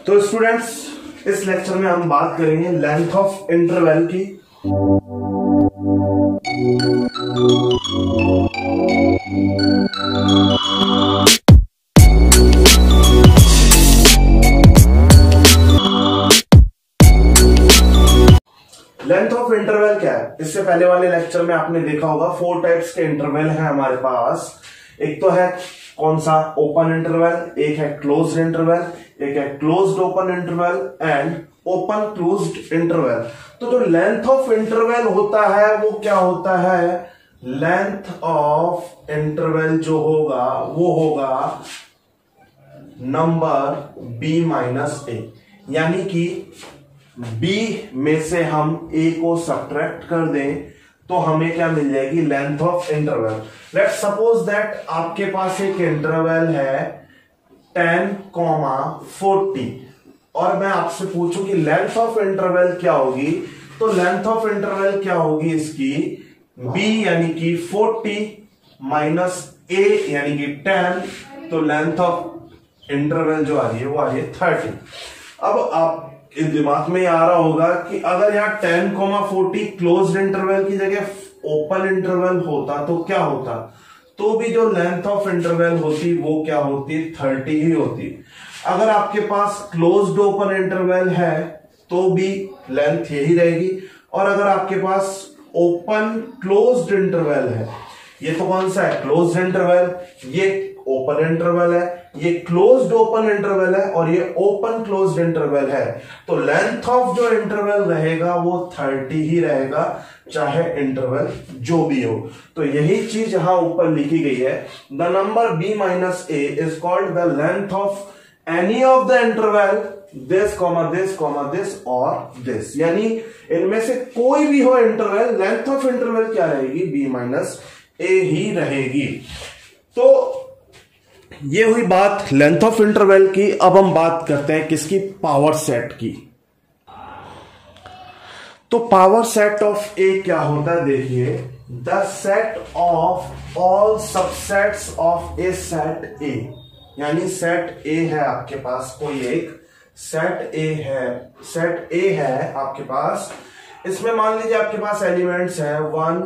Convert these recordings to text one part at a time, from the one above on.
तो स्टूडेंट्स, इस लेक्चर में हम बात करेंगे लेंथ ऑफ इंटरवल की। लेंथ ऑफ इंटरवल क्या है? इससे पहले वाले लेक्चर में आपने देखा होगा 4 टाइप्स के इंटरवल है हमारे पास। एक तो है कौन सा? ओपन इंटरवल, एक है क्लोज्ड इंटरवल, एक है closed open interval and open closed interval. तो जो लेंथ ऑफ इंटरवल होता है वो क्या होता है? लेंथ ऑफ इंटरवल जो होगा वो होगा नंबर b माइनस a, यानी कि b में से हम a को सब्ट्रैक्ट कर दें तो हमें क्या मिल जाएगी? Length of interval. Let's suppose that आपके पास एक इंटरवल है 10,40 और मैं आपसे पूछूं कि लेंथ ऑफ इंटरवल क्या होगी, तो लेंथ ऑफ इंटरवल क्या होगी इसकी? b यानी कि 40 माइनस a यानी कि 10, तो लेंथ ऑफ इंटरवल जो आ रही है वो आ रही है 30। अब आप इस दिमाग में आ रहा होगा कि अगर यहाँ 10,40 क्लोज्ड इंटरवल की जगह ओपन इंटरवल होता तो क्या होता? तो भी जो लेंथ ऑफ इंटरवल होती वो क्या होती? 30 ही होती। अगर आपके पास क्लोज्ड ओपन इंटरवल है तो भी लेंथ यही रहेगी, और अगर आपके पास ओपन क्लोज्ड इंटरवल है, ये तो कौन सा है? क्लोज्ड इंटरवल, ये ओपन इंटरवल है, ये क्लोज्ड ओपन इंटरवल है और ये ओपन क्लोज्ड इंटरवल है, तो लेंथ ऑफ जो इंटरवल रहेगा वो 30 ही रहेगा, चाहे इंटरवल जो भी हो। तो यही चीज यहां ऊपर लिखी गई है। The number b minus a is called the length of any of the interval this comma this comma this और दिस, यानी इनमें से कोई भी हो इंटरवल, लेंथ ऑफ इंटरवल क्या रहेगी? b माइनस a ही रहेगी। तो ये हुई बात लेंथ ऑफ इंटरवल की। अब हम बात करते हैं किसकी? पावर सेट की। तो पावर सेट ऑफ ए क्या होता है? देखिए, the set of all subsets of A set A, यानी सेट ए है आपके पास, कोई एक सेट ए है, सेट ए है आपके पास। इसमें मान लीजिए आपके पास एलिमेंट्स है 1,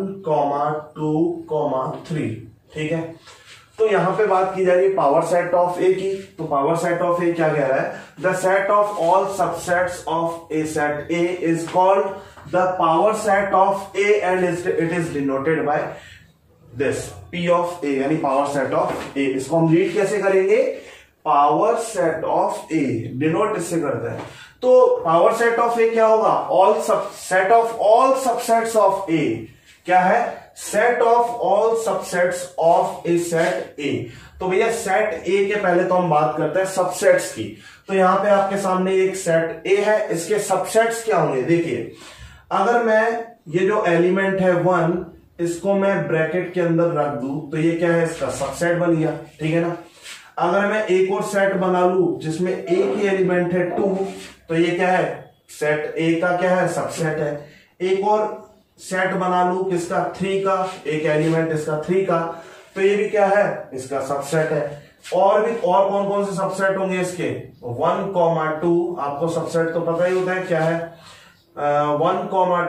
2, 3, ठीक है। तो यहां पे बात की जाएगी पावर सेट ऑफ ए की। तो पावर सेट ऑफ ए क्या कह रहा है? The set of all subsets of A set A is called the power set of A and it is denoted by this p of A, यानी power set of ए। इसको हम read कैसे करेंगे? Power set of A, denote इससे करते हैं। तो power set of A क्या होगा? All set of all subsets of A क्या है? Set of all subsets of A set A. तो भैया सेट ए के पहले तो हम बात करते हैं सबसेट्स की। तो यहां पे आपके सामने एक सेट ए है, इसके सबसेट्स क्या होंगे? देखिए, अगर मैं ये जो एलिमेंट है 1, इसको मैं ब्रैकेट के अंदर रख दूं तो ये क्या है? इसका सबसेट बन गया, ठीक है ना। अगर मैं एक और सेट बना लूं जिसमें ए की एलिमेंट है 2, तो ये क्या है? सेट ए का क्या है? सबसेट है। एक और सेट बना लू किसका? 3 का, एक एलिमेंट इसका 3 का, तो ये भी क्या है? इसका सबसेट है। और भी और कौन कौन से सबसेट होंगे इसके? 1, 2, आपको सबसेट तो पता ही होता है क्या है? 1,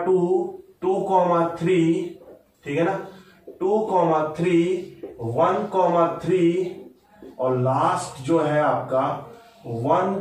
2, 3, ठीक है ना। 2, 3, 1, 3 और लास्ट जो है आपका 1,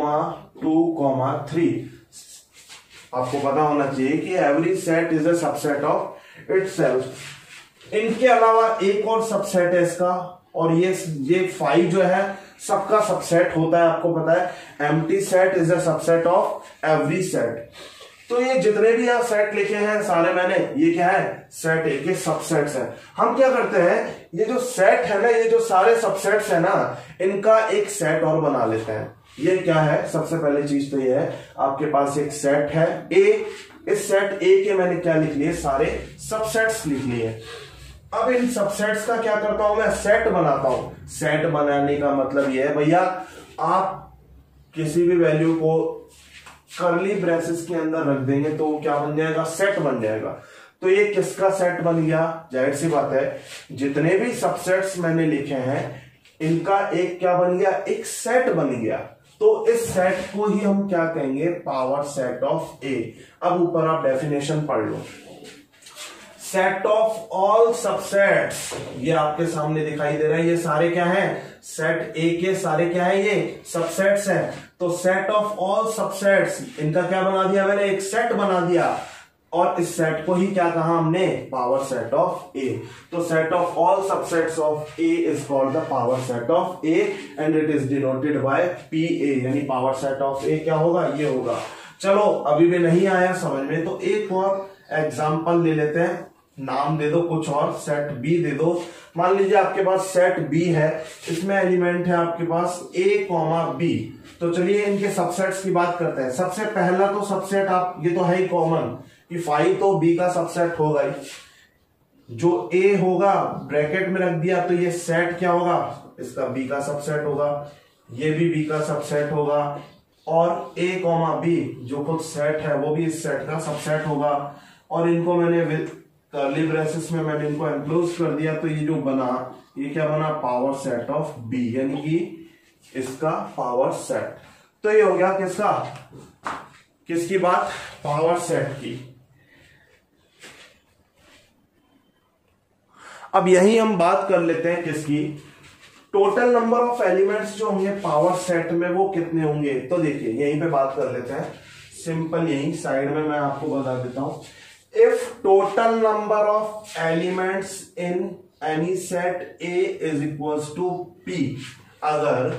2, 3। आपको पता होना चाहिए कि every set is a subset of itself. इनके अलावा एक और सबसेट है इसका, और ये 5 जो है सबका सबसेट होता है, आपको पता है। Empty set is a subset of every set. तो ये जितने भी यहाँ सेट लिखे हैं सारे मैंने, ये क्या है? सेट ए के सबसेट्स हैं। हम क्या करते हैं, ये जो सेट है ना, ये जो सारे सबसेट्स है ना, इनका एक सेट और बना लेते हैं। ये क्या है? सबसे पहले चीज तो ये है, आपके पास एक सेट है ए, इस सेट ए के मैंने क्या लिख लिए? सारे सबसेट्स लिख लिए। अब इन सबसेट्स का क्या करता हूं मैं? सेट बनाता हूं। सेट बनाने का मतलब ये है भैया, आप किसी भी वैल्यू को कर्ली ब्रेसेस के अंदर रख देंगे तो वो क्या बन जाएगा? सेट बन जाएगा। तो ये किसका सेट बन गया? जाहिर सी बात है, जितने भी सबसेट्स मैंने लिखे हैं इनका एक क्या बन गया? एक सेट बन गया। तो इस सेट को ही हम क्या कहेंगे, पावर सेट ऑफ ए। अब ऊपर आप डेफिनेशन पढ़ लो, सेट ऑफ ऑल सबसेट्स, ये आपके सामने दिखाई दे रहा है, ये सारे क्या हैं, सेट ए के सारे क्या है, ये सबसेट्स हैं। तो सेट ऑफ ऑल सबसेट्स, इनका क्या बना दिया मैंने, एक सेट बना दिया, और इस सेट को ही क्या कहा हमने, पावर सेट ऑफ ए। तो set of all subsets of A is called the power set of A and it is denoted by P A, यानी पावर सेट ऑफ ए क्या होगा, ये होगा। चलो अभी भी नहीं आया समझ में, तो एक और एग्जांपल ले लेते हैं, नाम दे दो कुछ और, सेट बी दे दो। मान लीजिए आपके पास सेट बी है, इसमें एलिमेंट है आपके पास ए कॉमा बी। तो चलिए इनके सबसेट्स की बात करते हैं। सबसे पहला तो सबसेट आप, ये तो है ही कॉमन कि 5 तो बी का सबसेट होगा ही, जो ए होगा ब्रैकेट में रख दिया, तो ये सेट क्या होगा, इसका बी का सबसेट होगा, ये भी बी का सबसेट होगा, और ए कॉमा बी जो खुद सेट है वो भी इस सेट का सबसेट होगा। और इनको मैंने विद कर्ली ब्रेसेस में मैंने इनको एनक्लोज कर दिया, तो ये जो बना, ये क्या बना, पावर सेट ऑफ बी, यानी कि इसका पावर सेट। तो ये हो गया किसका, किसकी बात, पावर सेट की। अब यही हम बात कर लेते हैं किसकी, टोटल नंबर ऑफ एलिमेंट्स जो होंगे पावर सेट में वो कितने होंगे। तो देखिए यहीं पे बात कर लेते हैं, सिंपल यही साइड में मैं आपको बता देता हूं। If total number of elements in any set A is equals to P, अगर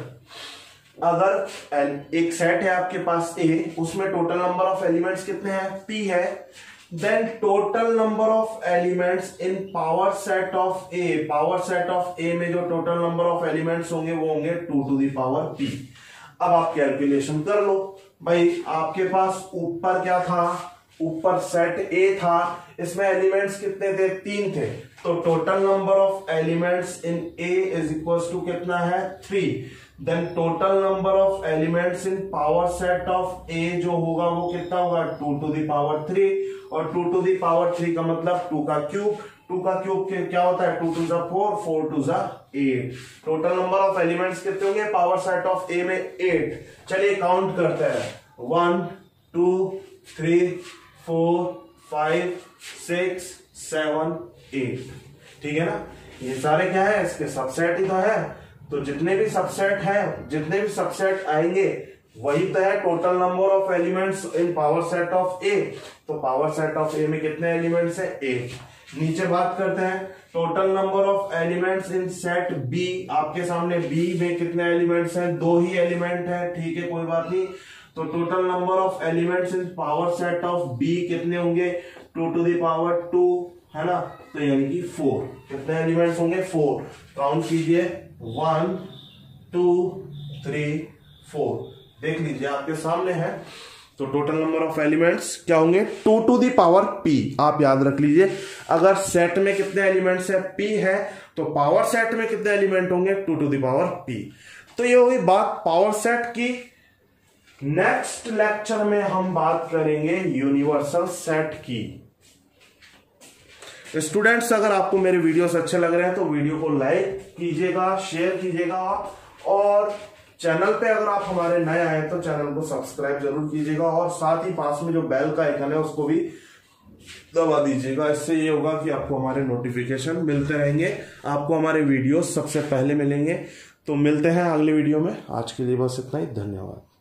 एक सेट है आपके पास ए, उसमें टोटल नंबर ऑफ एलिमेंट्स कितने हैं, पी है, then total number of elements in power set of A, power set of A में जो टोटल नंबर ऑफ एलिमेंट्स होंगे वो होंगे 2 टू द पावर पी। अब आप कैलकुलेशन कर लो भाई, आपके पास ऊपर क्या था, ऊपर सेट ए था, इसमें एलिमेंट्स कितने थे, 3 थे, तो total number of elements in A is equals to कितना है, 3। Then total number of elements in power set of A जो होगा वो कितना होगा, 2 टू द पावर 3, और 2 टू द पावर 3 का मतलब 2 का क्यूब, 2 का क्यूब क्या होता है, 2 टू ज़ा 4, 4 टू ज़ा 8। टोटल नंबर ऑफ एलिमेंट्स कितने होंगे पावर सेट ऑफ ए में, 8। चलिए काउंट करते हैं, 1 2 3 4 5 6 7 8, ठीक है ना। ये सारे क्या है, इसके सबसेट ही तो है, तो जितने भी सबसेट है, जितने भी सबसेट आएंगे वही तो है total number of elements in power set of A. तो पावर सेट ऑफ ए में कितने एलिमेंट्स है, 8। नीचे बात करते हैं total number of elements in set B, आपके सामने बी में कितने एलिमेंट्स हैं, 2 ही एलिमेंट है, ठीक है कोई बात नहीं। तो total number of elements in power set of B कितने होंगे, 2 टू द पावर 2, है ना, तो यानी कि 4। कितने एलिमेंट्स होंगे, 4। काउंट कीजिए, 1 2 3 4, देख लीजिए आपके सामने है। तो टोटल नंबर ऑफ एलिमेंट्स क्या होंगे, 2 टू द पावर पी। आप याद रख लीजिए, अगर सेट में कितने एलिमेंट्स है, पी है, तो पावर सेट में कितने एलिमेंट होंगे, 2 टू द पावर पी। तो ये होगी बात पावर सेट की। नेक्स्ट लेक्चर में हम बात करेंगे यूनिवर्सल सेट की। स्टूडेंट्स, अगर आपको मेरे वीडियोस अच्छे लग रहे हैं तो वीडियो को लाइक कीजिएगा, शेयर कीजिएगा, और चैनल पे अगर आप हमारे नए आए तो चैनल को सब्सक्राइब जरूर कीजिएगा, और साथ ही पास में जो बेल का आइकन है उसको भी दबा दीजिएगा। इससे ये होगा कि आपको हमारे नोटिफिकेशन मिलते रहेंगे, आपको हमारे वीडियो सबसे पहले मिलेंगे। तो मिलते हैं अगले वीडियो में, आज के लिए बस इतना ही, धन्यवाद।